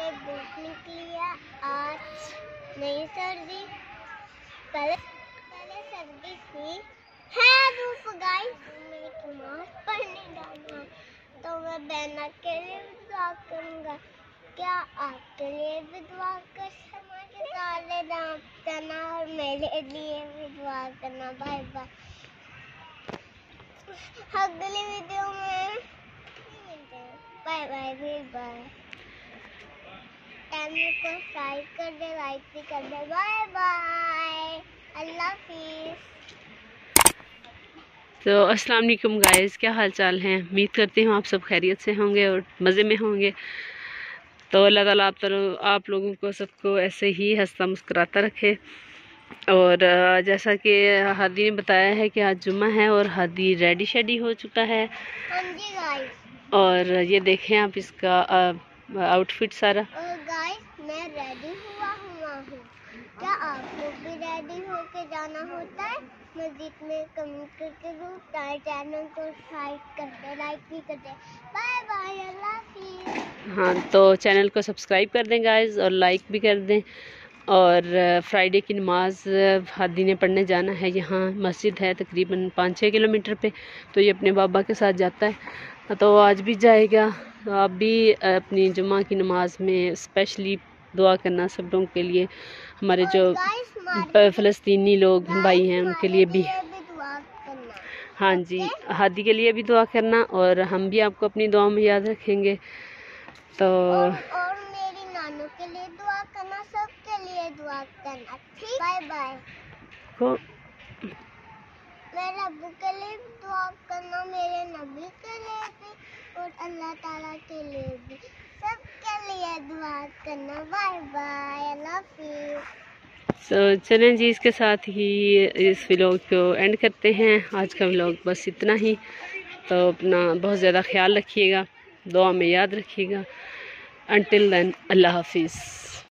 से धूप निकली है। आज नहीं सर्दी, पहले सर्दी थी। है धूप गाइस, मैं नमाज पढ़ने जाना, तो मैं बहना के लिए भी दुआ करूँगा। क्या आपके लिए भी दुआ कर देना और मेरे लिए भी दुआ करना। बाय बाय, अगली वीडियो में मिलते हैं। बाय बाय, फिर बाय। चैनल को सब्सक्राइब कर दे, लाइक भी कर दे। बाय बाय, अल्लाह हाफिज़। तो अस्सलाम वालेकुम गाइस, क्या हाल चाल हैं। उम्मीद करती हूँ आप सब खैरियत से होंगे और मज़े में होंगे। तो अल्लाह ताला आप लोगों को सबको ऐसे ही हंसता मुस्कुराता रखे। और जैसा कि हादी ने बताया है कि आज जुम्मा है और हादी रेडी शेडी हो चुका है। हाँ जी गाइस, और ये देखें आप इसका आउटफिट सारा। और गाइस मैं रेडी हुआ हूँ। क्या आप लोग भी रेडी होके जाना होता है मस्जिद में? कमेंट करके जरूर चैनल को सब्सक्राइब कर दे, लाइक भी कर दे। बाय बाय, अल्लाह हाफिज़। हाँ, तो चैनल को सब्सक्राइब कर दें गाइस और लाइक भी कर दें। और फ्राइडे की नमाज हादी ने पढ़ने जाना है। यहाँ मस्जिद है तकरीबन 5-6 किलोमीटर पे, तो ये अपने बाबा के साथ जाता है, तो आज भी जाएगा। तो आप भी अपनी जुम्मा की नमाज में स्पेशली दुआ करना सब लोगों के लिए। हमारे जो फ़लस्तीनी लोग भाई हैं उनके लिए भी, हाँ जी, हादी के लिए भी दुआ करना। और हम भी आपको अपनी दुआ में याद रखेंगे। तो और मेरी नानू के लिए दुआ करना, सबके लिए दुआ करना। ठीक, बाय बाय। मेरे अब्बू के लिए भी दुआ करना, मेरे नबी के लिए भी और अल्लाह ताला के लिए भी, सबके लिए दुआ करना। बाय बाय, अल्लाह हाफिज़। तो चलें जी, इसके साथ ही इस व्लॉग को एंड करते हैं। आज का व्लॉग बस इतना ही। तो अपना बहुत ज़्यादा ख्याल रखिएगा, दुआ में याद रखिएगा। अनटिल देन, अल्लाह हाफिज़।